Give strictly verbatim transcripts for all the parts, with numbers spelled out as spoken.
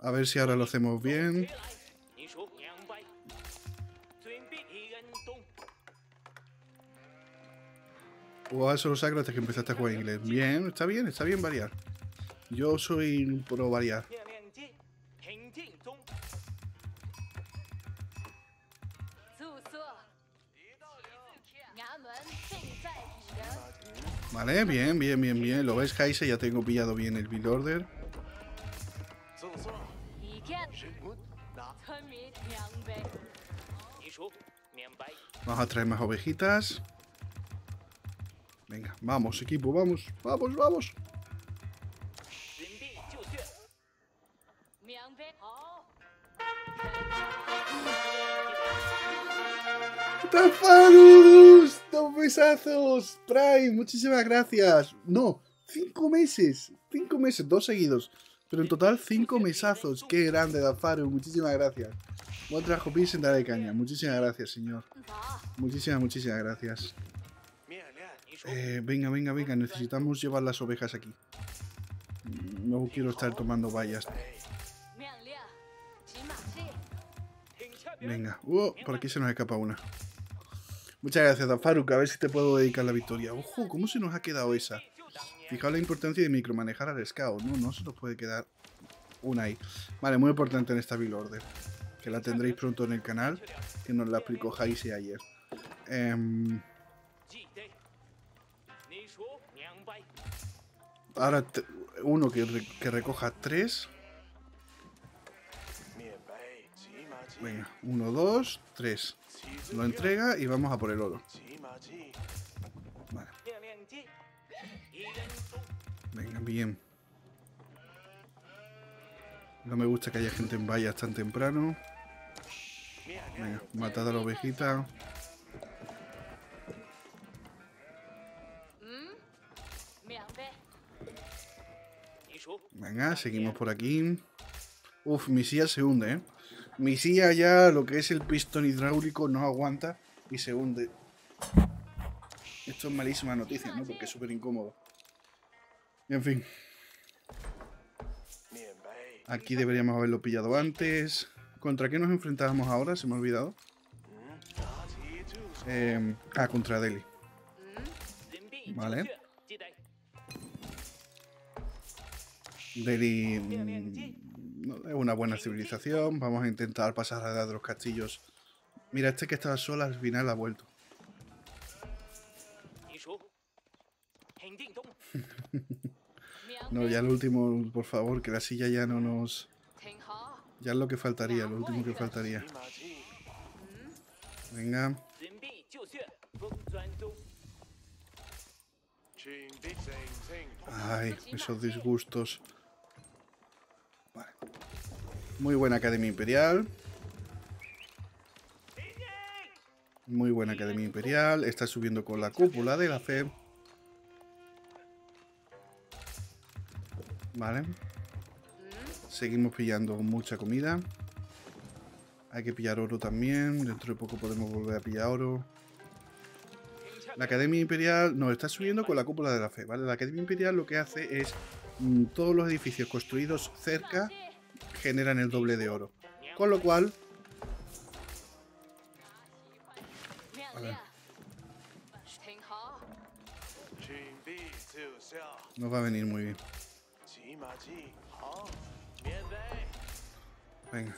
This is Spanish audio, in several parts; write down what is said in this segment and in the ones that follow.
A ver si ahora lo hacemos bien. Jugaba solo sacro hasta que empezaste a jugar inglés. Bien, está bien, está bien variar. Yo soy pro variar. Vale, bien, bien, bien, bien. Lo ves, Heise, ya tengo pillado bien el build order. Vamos a traer más ovejitas. Venga, vamos, equipo, vamos, vamos, vamos. ¡Tafarus! ¡Dos mesazos! Prime, muchísimas gracias. No, cinco meses. Cinco meses, dos seguidos. Pero en total, cinco mesazos. ¡Qué grande, Dafaru! Muchísimas gracias. Buen trabajo, Pisen, dale caña. Muchísimas gracias, señor. Muchísimas, muchísimas gracias. Eh, venga, venga, venga. Necesitamos llevar las ovejas aquí. No quiero estar tomando vallas. Venga. Uh, por aquí se nos escapa una. Muchas gracias, Dafaruk. A ver si te puedo dedicar la victoria. Ojo, ¿cómo se nos ha quedado esa? Fijaos la importancia de micromanejar al scout, ¿no? No se nos puede quedar una ahí. Vale, muy importante en esta build order. Que la tendréis pronto en el canal. Que nos la explicó Heise ayer. Eh, ahora uno que, re que recoja tres. Venga, uno, dos, tres. Lo entrega y vamos a por el oro. Vale. Venga, bien. No me gusta que haya gente en vallas tan temprano. Venga, matad a la ovejita. Venga, seguimos por aquí. Uf, mi silla se hunde, ¿eh? Mi silla ya, lo que es el pistón hidráulico, no aguanta y se hunde. Esto es malísima noticia, ¿no? Porque es súper incómodo. En fin. Aquí deberíamos haberlo pillado antes. ¿Contra qué nos enfrentábamos ahora? Se me ha olvidado. Eh, ah, contra Delhi. Vale. Delhi mm, es una buena civilización. Vamos a intentar pasar a de los castillos. Mira, este que estaba solo al final ha vuelto. No, ya lo último, por favor, que la silla ya no nos... Ya es lo que faltaría, lo último que faltaría. Venga. Ay, esos disgustos. Vale. Muy buena Academia Imperial. Muy buena Academia Imperial. Está subiendo con la cúpula de la fe. Vale. Seguimos pillando mucha comida. Hay que pillar oro también. Dentro de poco podemos volver a pillar oro. La Academia Imperial nos está subiendo con la cúpula de la fe, ¿vale? La Academia Imperial lo que hace es mmm, todos los edificios construidos cerca generan el doble de oro. Con lo cual... Vale. Nos va a venir muy bien. Venga.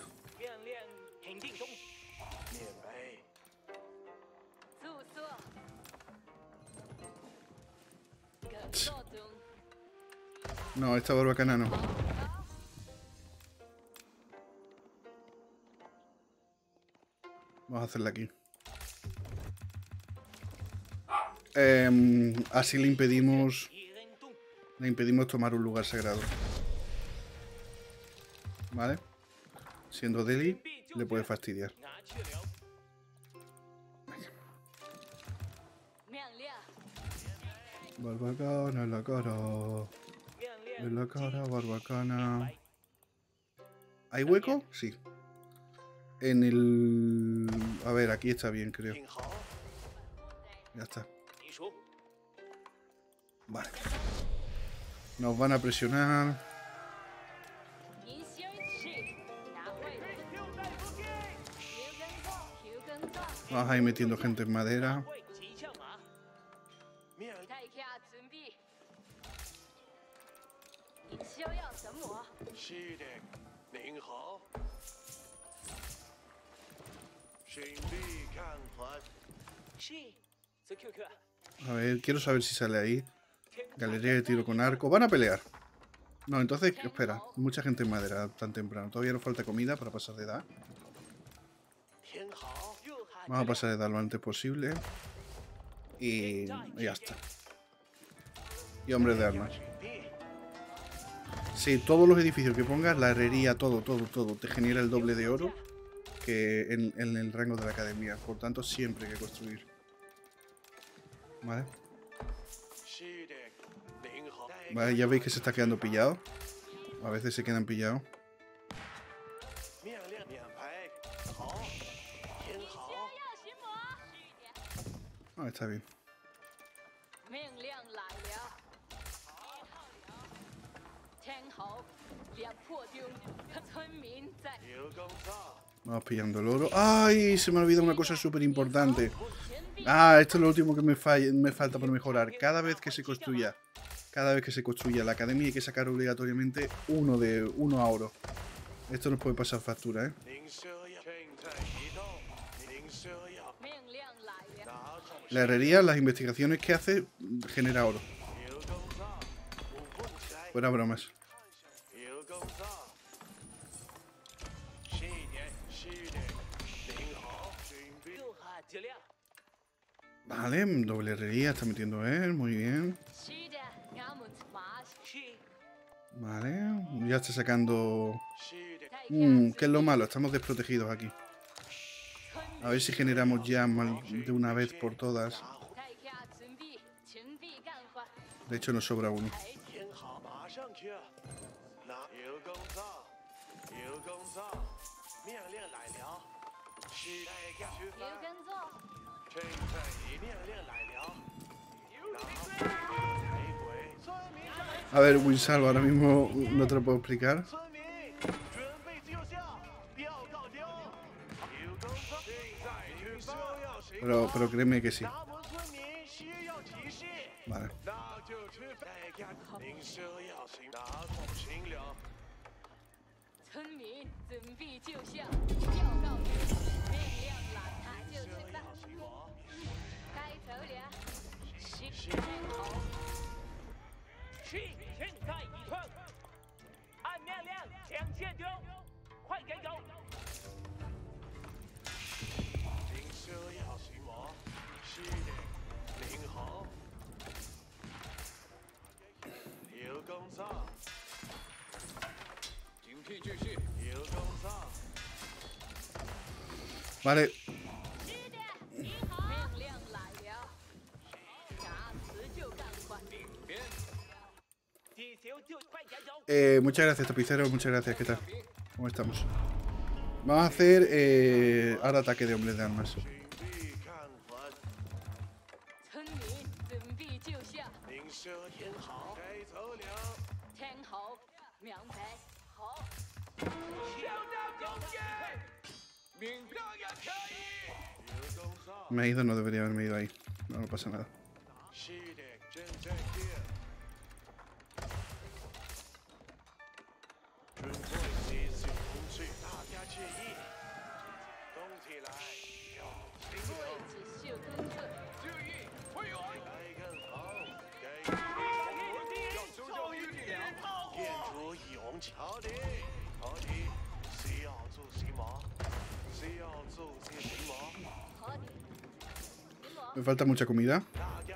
No, esta barbacana no. Vamos a hacerla aquí. Eh, así le impedimos... Le impedimos tomar un lugar sagrado. ¿Vale? Siendo Delhi, le puede fastidiar. Barbacana en la cara. En la cara, barbacana. ¿Hay hueco? Sí. En el... A ver, aquí está bien, creo. Ya está. Vale. Nos van a presionar. Vamos a ir metiendo gente en madera. A ver, quiero saber si sale ahí. Galería de tiro con arco. Van a pelear. No, entonces, espera. Mucha gente en madera tan temprano. Todavía nos falta comida para pasar de edad. Vamos a pasar de edad lo antes posible. Y, y ya está. Y hombres de armas. Sí, todos los edificios que pongas, la herrería, todo, todo, todo, te genera el doble de oro que en, en el rango de la academia. Por tanto, siempre hay que construir. Vale. Vale, ya veis que se está quedando pillado. A veces se quedan pillados. Ah, está bien. Vamos pillando el oro. ¡Ay! Se me ha olvidado una cosa súper importante. Ah, esto es lo último que me, falla, me falta por mejorar. Cada vez que se construya, cada vez que se construya la academia hay que sacar obligatoriamente uno de uno a oro. Esto nos puede pasar factura, ¿eh? La herrería, las investigaciones que hace, genera oro. Fuera bromas. Vale, doble herrería está metiendo él, muy bien. Vale, ya está sacando... Mm, ¿qué es lo malo? Estamos desprotegidos aquí. A ver si generamos ya de una vez por todas. De hecho nos sobra uno. A ver, Winsalva, ahora mismo no te lo puedo explicar. Pero, pero créeme que sí. Vale. Vale. Eh, muchas gracias, tapiceros. Muchas gracias. ¿Qué tal? ¿Cómo estamos? Vamos a hacer eh, ahora ataque de hombres de armas. Me he ido, no debería haberme ido ahí. No, no pasa nada. Me falta mucha comida.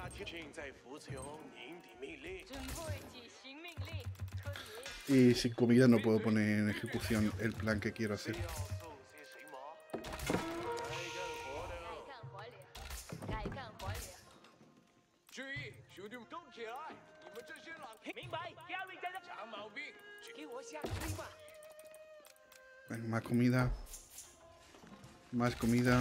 Y sin comida no puedo poner en ejecución el plan que quiero hacer. Bueno, más comida. Más comida.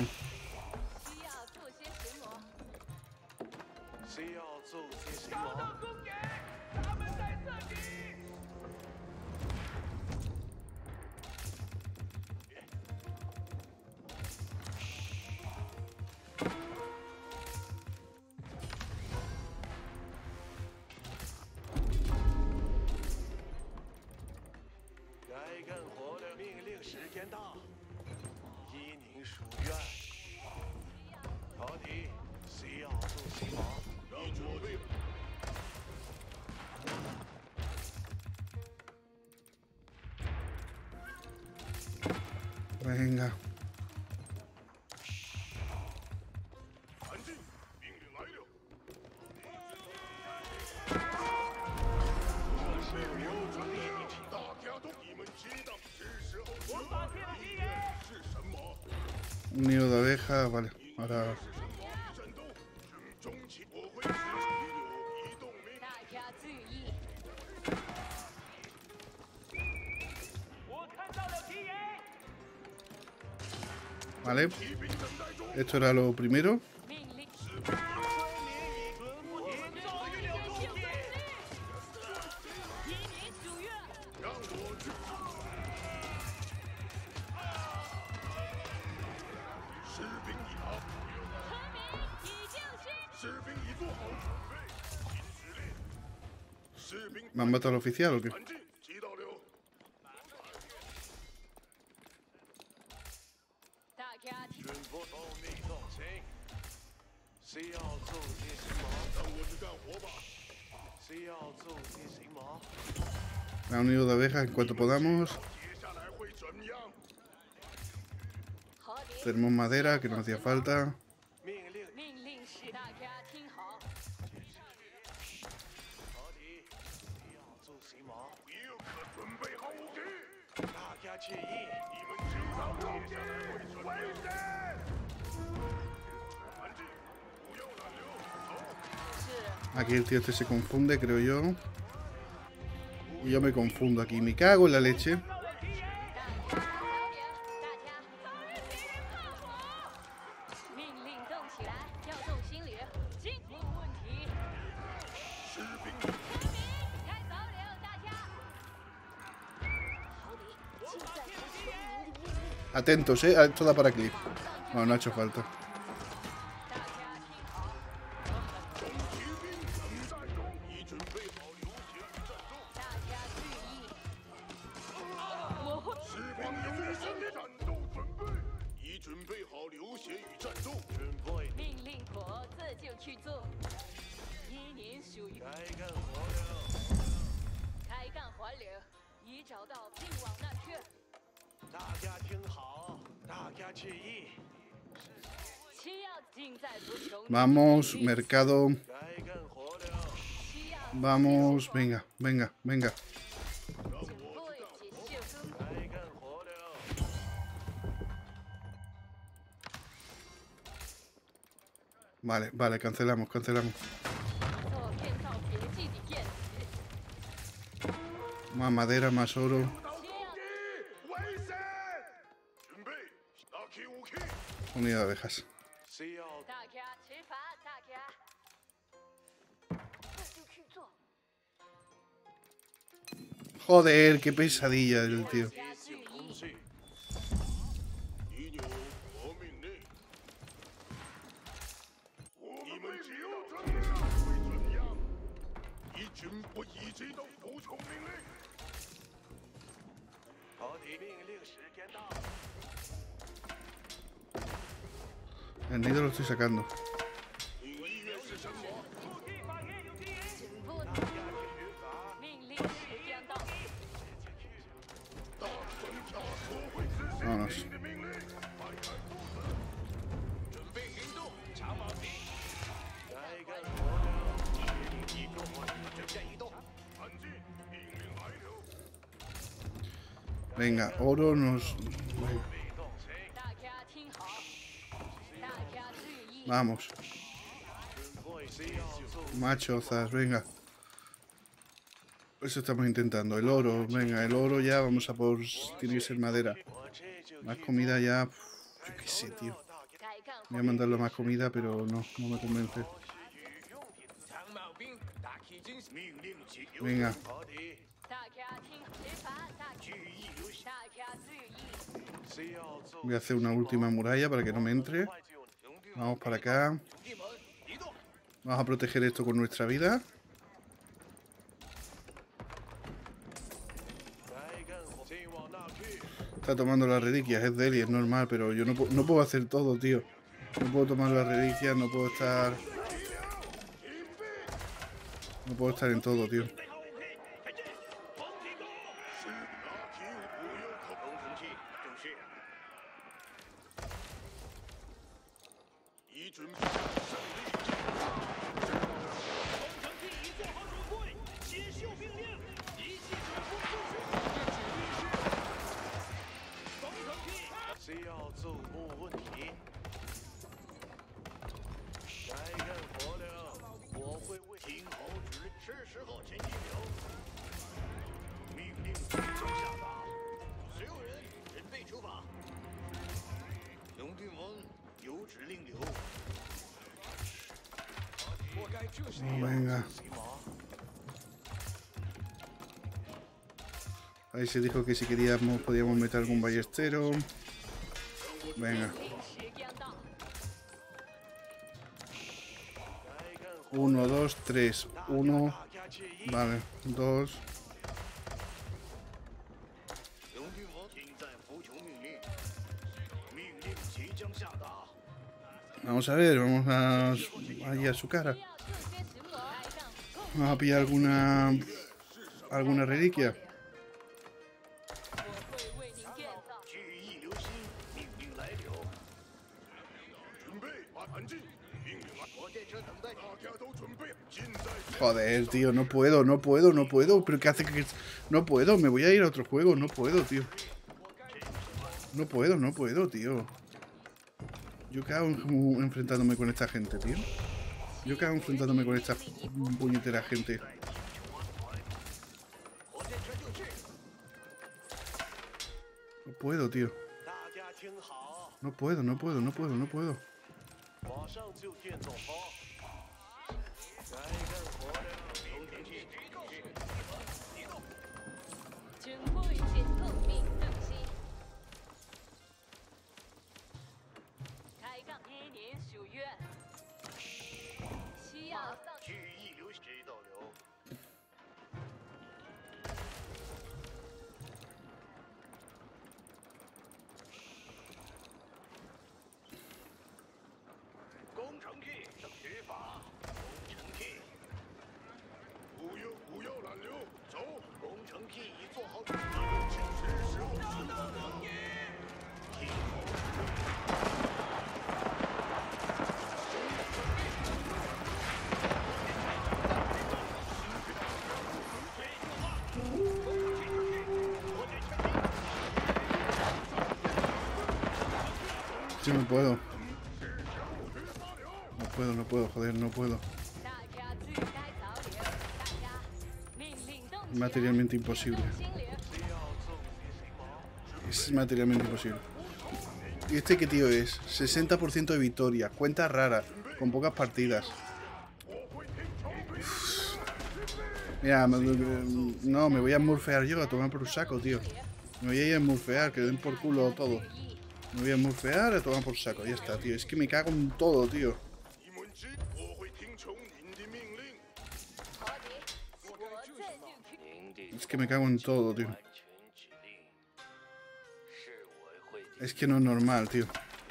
Venga. Un nido de abeja, vale. Ahora. Vale. Esto era lo primero. ¿Me han matado al oficial o qué? Me han unido de abejas en cuanto podamos. Tenemos madera que nos hacía falta. Aquí el tío este se confunde, creo yo. Y yo me confundo aquí. Me cago en la leche. Atentos, eh. Esto da para clip. Bueno, no ha hecho falta. Vamos, mercado. Vamos, venga, venga, venga. Vale, vale, cancelamos, cancelamos. Más madera, más oro. Unidad de abejas. Joder, qué pesadilla el tío. El nido lo estoy sacando. Vámonos. Venga, oro nos... Vamos. Machozas, venga. Eso estamos intentando. El oro, venga, el oro ya. Vamos a por... Tiene que ser madera. Más comida ya... Yo qué sé, tío. Voy a mandarle más comida, pero no, no me convence. Venga. Voy a hacer una última muralla para que no me entre. Vamos para acá. Vamos a proteger esto con nuestra vida. Está tomando las reliquias, es de él y es normal, pero yo no, no puedo hacer todo, tío. No puedo tomar las reliquias, no puedo estar... No puedo estar en todo, tío. Venga. Ahí se dijo que si queríamos podíamos meter algún ballestero. Venga. Uno, dos, tres. Uno. Vale. Dos. Vamos a ver, vamos a ahí a su cara. Vamos a pillar alguna alguna reliquia. Joder, tío, no puedo, no puedo, no puedo. ¿Pero qué hace que...? No puedo, me voy a ir a otro juego. No puedo, tío. No puedo, no puedo, tío. Yo qué hago enfrentándome con esta gente, tío. Yo qué hago enfrentándome con esta puñetera gente. No puedo, tío. No puedo, no puedo, no puedo, no puedo. Sí, no puedo. No puedo, no puedo, joder, no puedo. Materialmente imposible. Es materialmente imposible. ¿Y este qué tío es? sesenta por ciento de victoria. Cuenta rara. Con pocas partidas. Uf. Mira, no, me voy a murfear yo a tomar por un saco, tío. Me voy a ir a murfear, que den por culo todo. Me voy a murfear a tomar por saco. Ya está, tío. Es que me cago en todo, tío. Es que me cago en todo, tío. Es que no es normal, tío.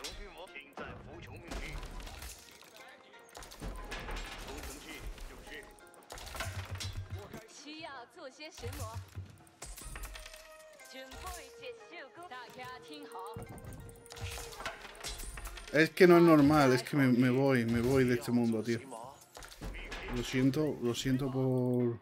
Es que no es normal, es que me, me voy, me voy de este mundo, tío. Lo siento, lo siento por...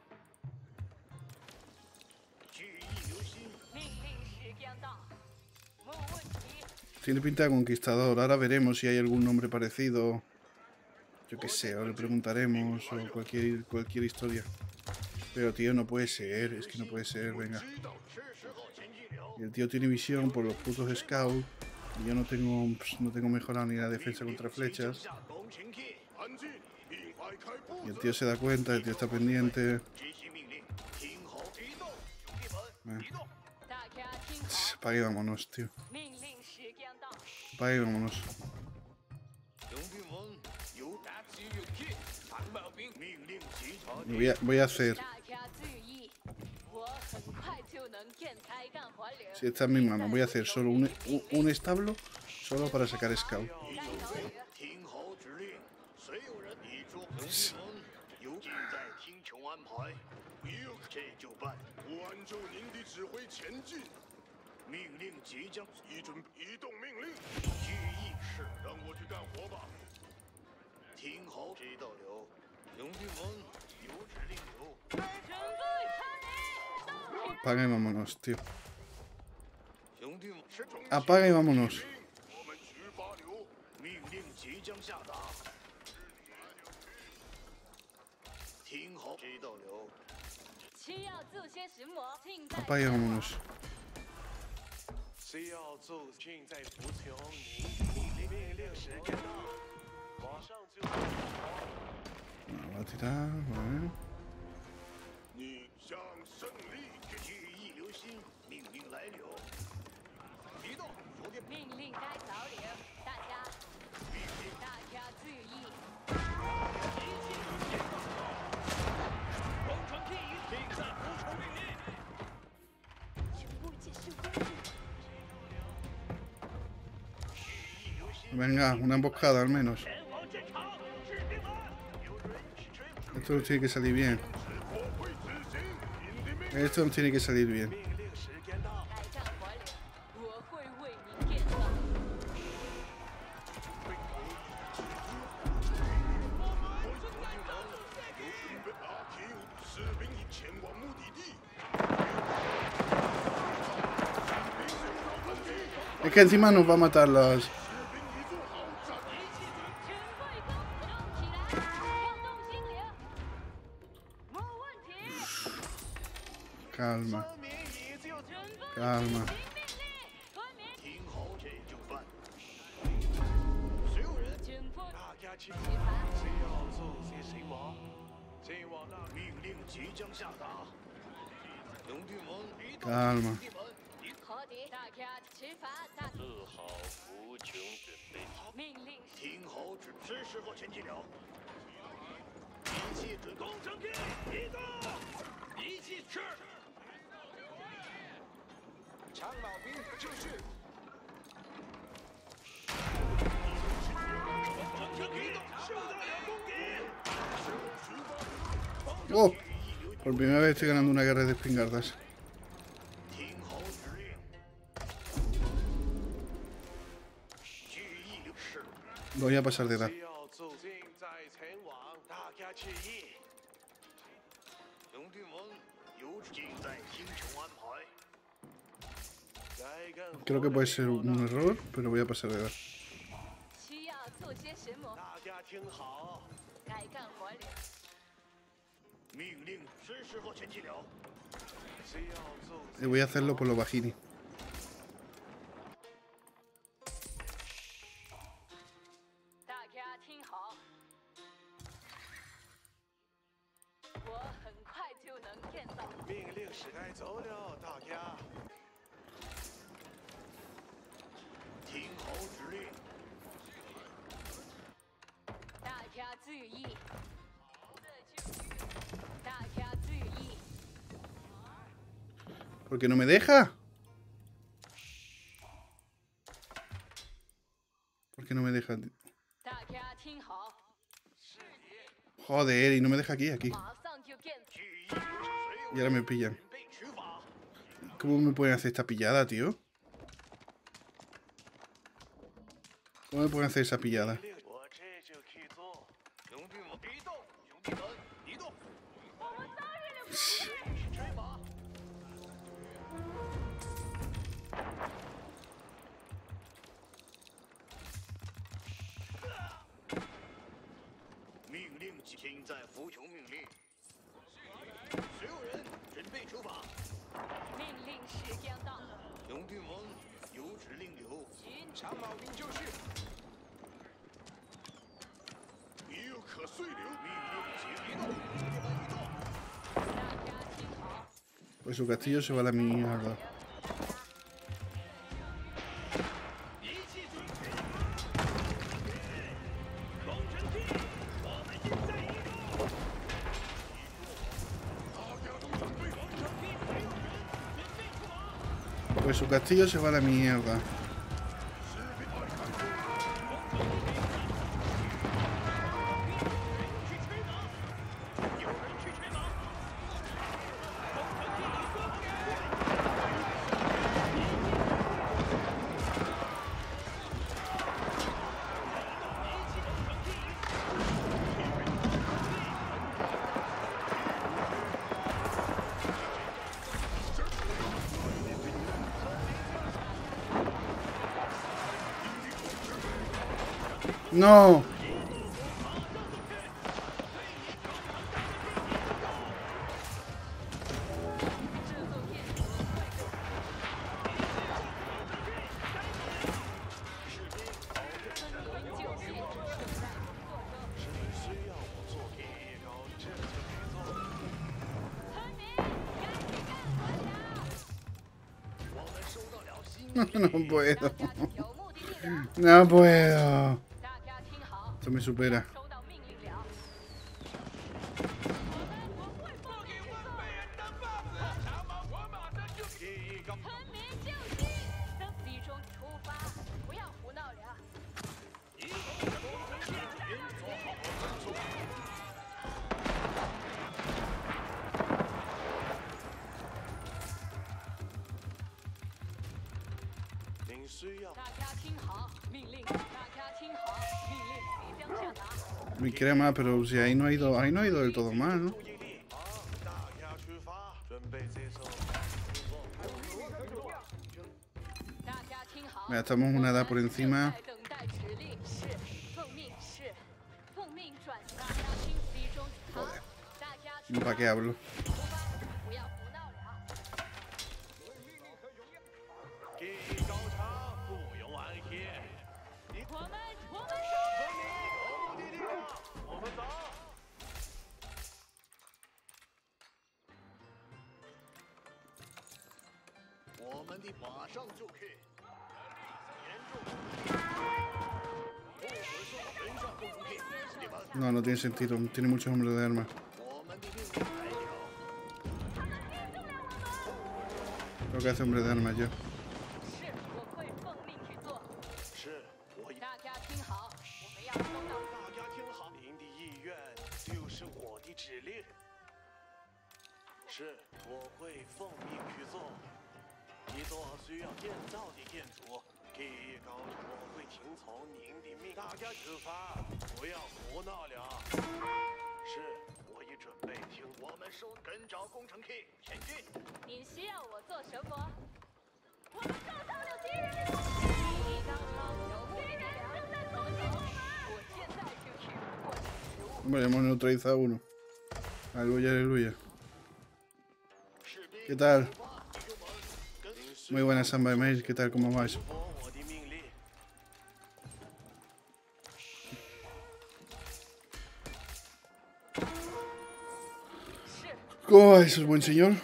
Tiene pinta de conquistador. Ahora veremos si hay algún nombre parecido. Yo qué sé, ahora le preguntaremos o cualquier, cualquier historia. Pero tío, no puede ser, es que no puede ser, venga. Y el tío tiene visión por los putos scouts. Y yo no tengo, pues, no tengo mejorado ni la defensa contra flechas. Y el tío se da cuenta, el tío está pendiente. Bueno. Para ahí vámonos, tío. Para ahí vámonos. Voy a, voy a hacer... Si está en mi mano, voy a hacer solo un, un, un establo solo para sacar scout. Apaga y vámonos, tío. Apaga y vámonos. Apaga y vámonos. No, va a tirar, vale. Venga, una emboscada al menos. Esto no tiene que salir bien. Esto no tiene que salir bien. Es que encima nos va a matar las... Calma. Calma. Calma. Oh, por primera vez estoy ganando una guerra de espingardas. Voy a pasar de edad. Creo que puede ser un error, pero voy a pasar de edad. Y voy a hacerlo por los bajini. ¿Por qué no me deja? ¿Por qué no me deja? Joder, y no me deja aquí, aquí. Y ahora me pillan. ¿Cómo me pueden hacer esta pillada, tío? ¿Cómo me pueden hacer esa pillada? Pues su castillo se va a la mierda. Pues su castillo se va a la mierda. No. No puedo. No puedo. Esto me supera. Me quiere más, pero si ahí no ha ido, ahí no ha ido del todo mal, ¿no? Mira, estamos una edad por encima. Joder. ¿Para qué hablo? No, no tiene sentido. Tiene muchos hombres de armas. Lo que hace hombre de armas yo. Bueno, hemos neutralizado uno. Aleluya, aleluya. ¿Qué tal? Muy buenas, Samba Mail. ¿Qué tal? ¿Cómo vais? ¿Cómo va eso, buen señor?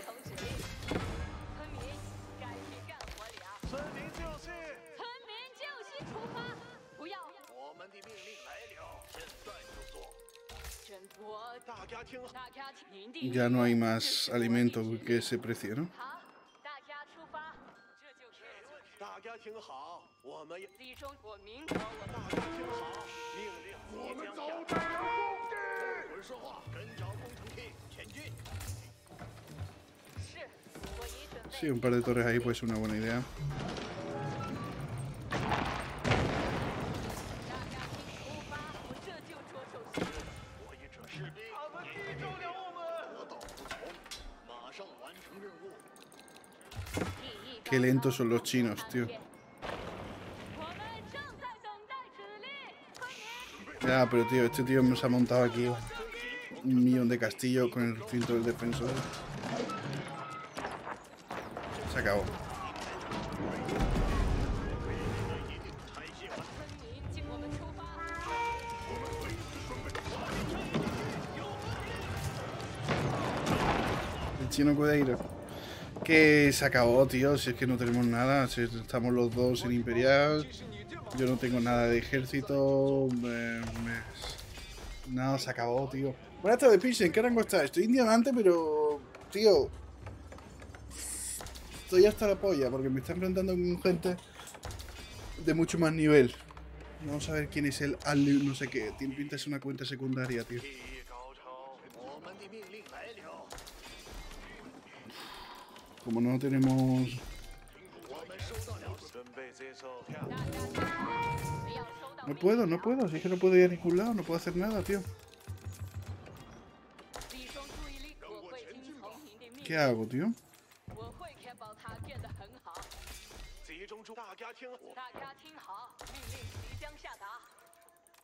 Ya no hay más alimento que ese precio, ¿no? Sí, un par de torres ahí puede ser una buena idea. Qué lentos son los chinos, tío. Ya, pero tío, este tío nos ha montado aquí un millón de castillos con el recinto del defensor. Se acabó. El chino puede ir. Que se acabó, tío. Si es que no tenemos nada. Si estamos los dos en Imperial. Yo no tengo nada de ejército. Me, me... Nada, se acabó, tío. Buenas tardes, Pixel. ¿En qué rango estás? Estoy en diamante, pero... Tío... Estoy hasta la polla porque me está enfrentando con gente de mucho más nivel. Vamos a ver quién es el Al no sé qué. Tiene pinta de ser una cuenta secundaria, tío. Como no tenemos... No puedo, no puedo. Si es que no puedo ir a ningún lado, no puedo hacer nada, tío. ¿Qué hago, tío?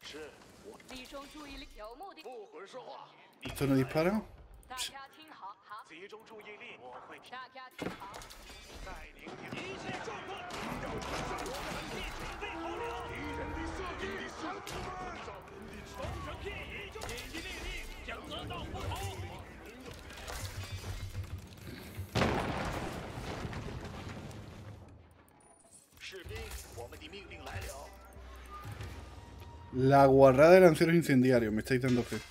¿Esto no dispara? Psh. La guarrada de lanceros incendiarios, me estáis dando fe.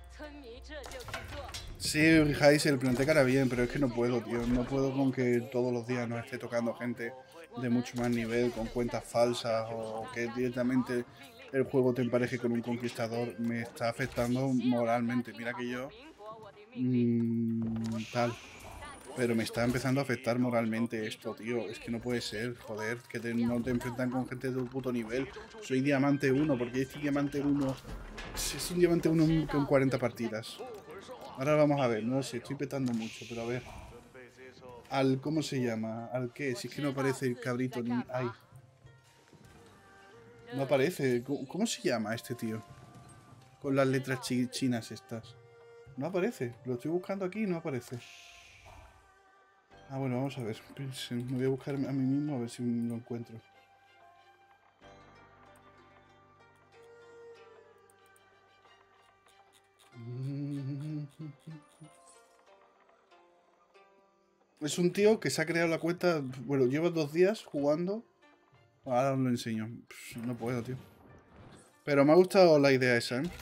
Sí, Jais, el planeta cara bien, pero es que no puedo, tío. No puedo con que todos los días nos esté tocando gente de mucho más nivel, con cuentas falsas, o que directamente el juego te empareje con un conquistador. Me está afectando moralmente. Mira que yo... Mmm, tal. Pero me está empezando a afectar moralmente esto, tío. Es que no puede ser, joder, que te, no te enfrentan con gente de tu puto nivel. Soy diamante uno, porque este diamante uno... Es un diamante uno con cuarenta partidas. Ahora vamos a ver, no sé, estoy petando mucho, pero a ver. Al, ¿cómo se llama? ¿Al qué? Si es que no aparece el cabrito ni... Ay. No aparece. ¿Cómo, cómo se llama este tío? Con las letras chi chinas estas. No aparece. Lo estoy buscando aquí y no aparece. Ah, bueno, vamos a ver. Me voy a buscar a mí mismo a ver si lo encuentro. Es un tío que se ha creado la cuenta. Bueno, lleva dos días jugando. Ahora os lo enseño. No puedo, tío. Pero me ha gustado la idea esa, ¿eh?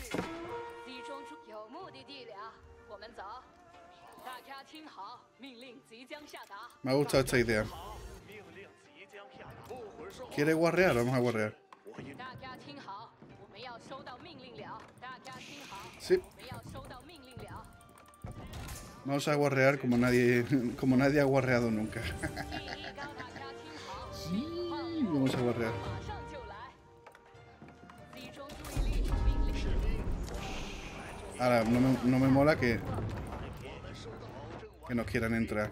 Me ha gustado esta idea. ¿Quiere guarrear? Vamos a guarrear. Sí. Vamos a guarrear como nadie, como nadie ha guarreado nunca. Sí, vamos a guarrear. Ahora, no me, no me mola que, que nos quieran entrar.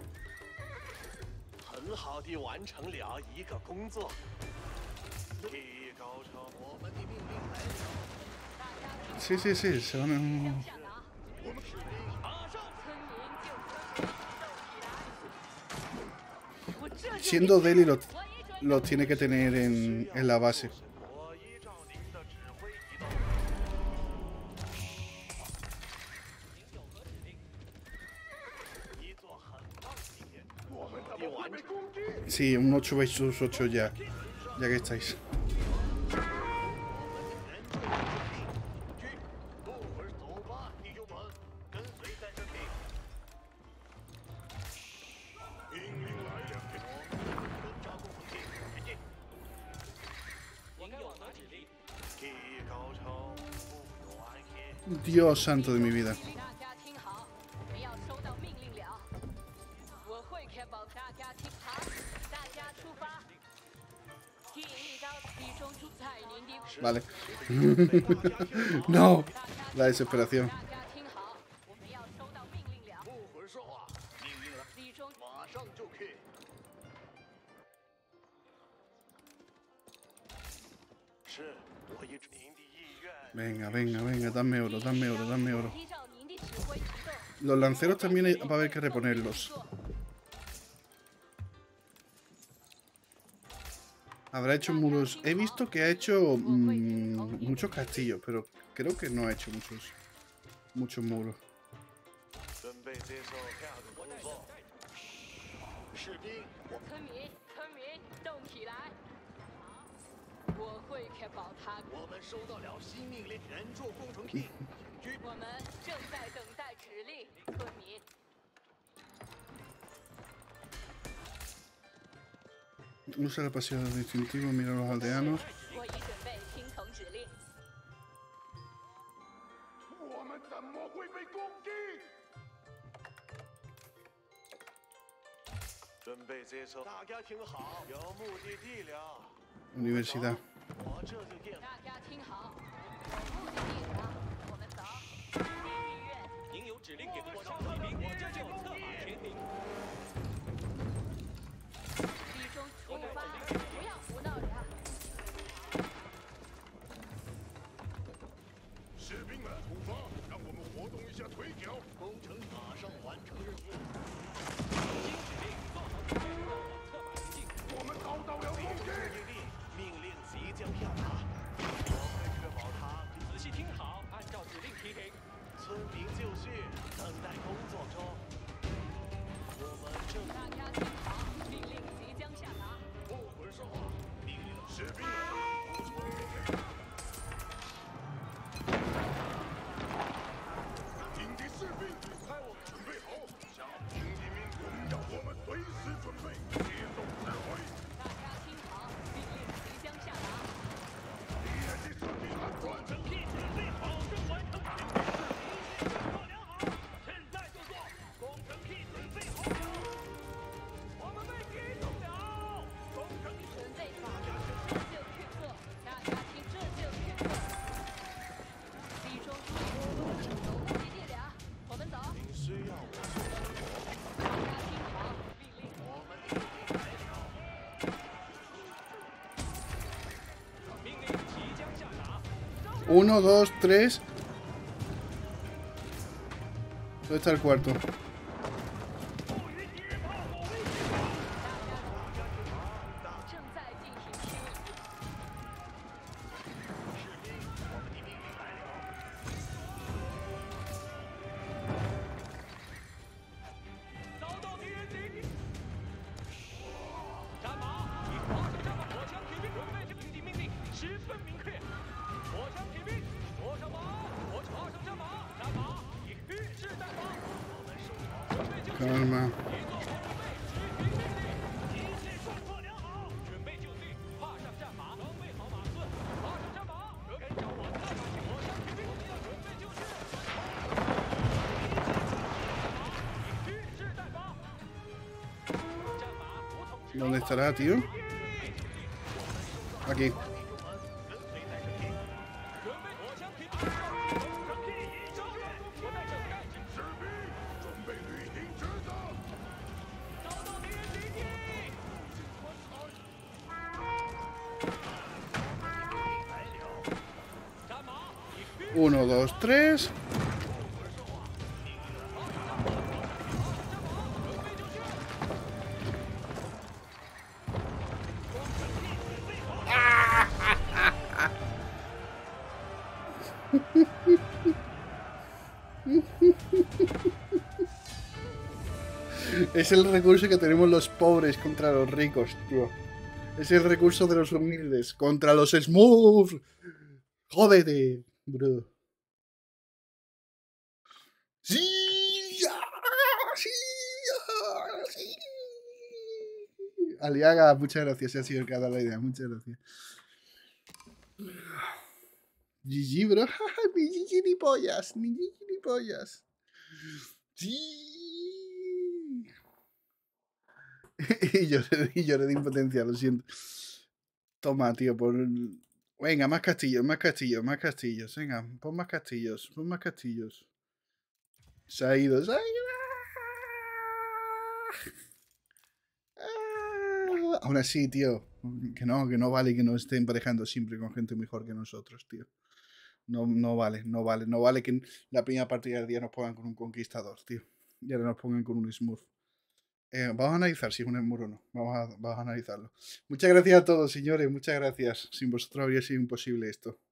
Sí, sí, sí, se van a... Siendo Delhi los, los tiene que tener en, en la base. Sí, un ocho versus ocho ya. Ya que estáis. Dios santo de mi vida. Vale. No. La desesperación. Venga, venga, venga, dame oro, dame oro, dame oro. Los lanceros también hay, va a haber que reponerlos. Habrá hecho muros. He visto que ha hecho mmm, muchos castillos, pero creo que no ha hecho muchos, muchos muros. Usa la pasión del distintivo, mira a los aldeanos. Universidad. Uno, dos, tres. ¿Dónde está el cuarto? Calma. ¿Dónde estará, tío? Aquí. Uno, dos, tres. Es el recurso que tenemos los pobres contra los ricos, tío. Es el recurso de los humildes contra los smurfs. Jódete, bro. ¡Sí! ¡Ah! ¡Sí! ¡Ah! ¡Sí! Aliaga, muchas gracias. Se ha sido el que ha dado la idea. Muchas gracias. G G, bro. Ni G G ni pollas. Ni G G ni pollas. Sí. y lloré, y lloré de impotencia, lo siento. Toma, tío, por... Venga, más castillos, más castillos, más castillos. Venga, pon más castillos, pon más castillos. Se ha ido, se ha ido. Ah, aún así, tío, que no, que no vale que nos estén emparejando siempre con gente mejor que nosotros, tío. No, no vale, no vale, no vale que en la primera partida del día nos pongan con un conquistador, tío. Y ahora nos pongan con un smurf. Eh, vamos a analizar si es un smurf o no. Vamos a, vamos a analizarlo. Muchas gracias a todos, señores. Muchas gracias. Sin vosotros habría sido imposible esto.